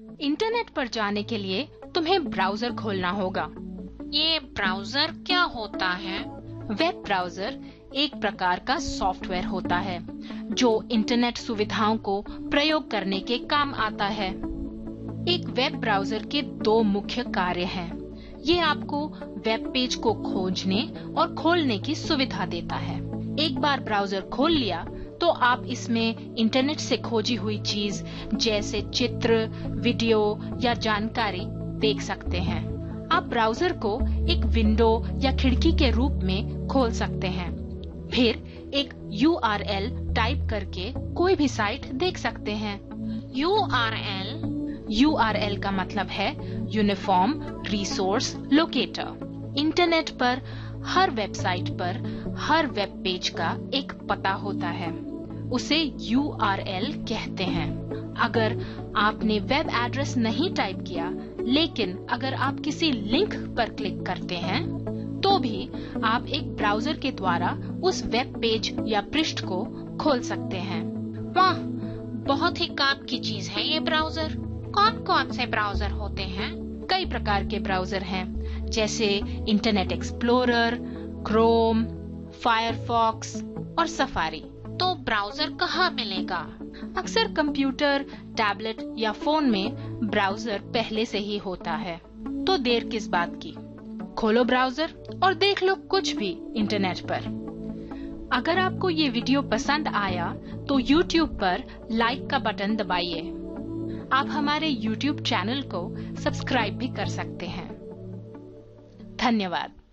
Internet पर जाने के लिए तुम्हें ब्राउजर खोलना होगा। ये ब्राउजर क्या होता है? वेब ब्राउजर एक प्रकार का सॉफ्टवेयर होता है जो इंटरनेट सुविधाओं को प्रयोग करने के काम आता है। एक वेब ब्राउजर के दो मुख्य कार्य हैं। ये आपको वेब पेज को खोजने और खोलने की सुविधा देता है। एक बार ब्राउजर खोल लिया तो आप इसमें इंटरनेट से खोजी हुई चीज जैसे चित्र, वीडियो या जानकारी देख सकते हैं। आप ब्राउजर को एक विंडो या खिड़की के रूप में खोल सकते हैं। फिर एक URL टाइप करके कोई भी साइट देख सकते हैं। URL का मतलब है यूनिफॉर्म रिसोर्स लोकेटर। इंटरनेट पर हर वेबसाइट पर हर वेब पेज का एक पता होता है, उसे URL कहते हैं। अगर आपने वेब एड्रेस नहीं टाइप किया, लेकिन अगर आप किसी लिंक पर क्लिक करते हैं, तो भी आप एक ब्राउजर के द्वारा उस वेब पेज या पृष्ठ को खोल सकते हैं। वाह, बहुत ही काम की चीज है ये ब्राउजर। कौन कौन से ब्राउजर होते हैं? कई प्रकार के ब्राउजर हैं, जैसे इंटरनेट एक्सप्लोरर, क्रोम, फायरफॉक्स और सफारी। तो ब्राउजर कहाँ मिलेगा? अक्सर कंप्यूटर, टैबलेट या फोन में ब्राउजर पहले से ही होता है, तो देर किस बात की। खोलो ब्राउजर और देख लो कुछ भी इंटरनेट पर। अगर आपको ये वीडियो पसंद आया तो YouTube पर लाइक का बटन दबाइए। आप हमारे YouTube चैनल को सब्सक्राइब भी कर सकते हैं। धन्यवाद।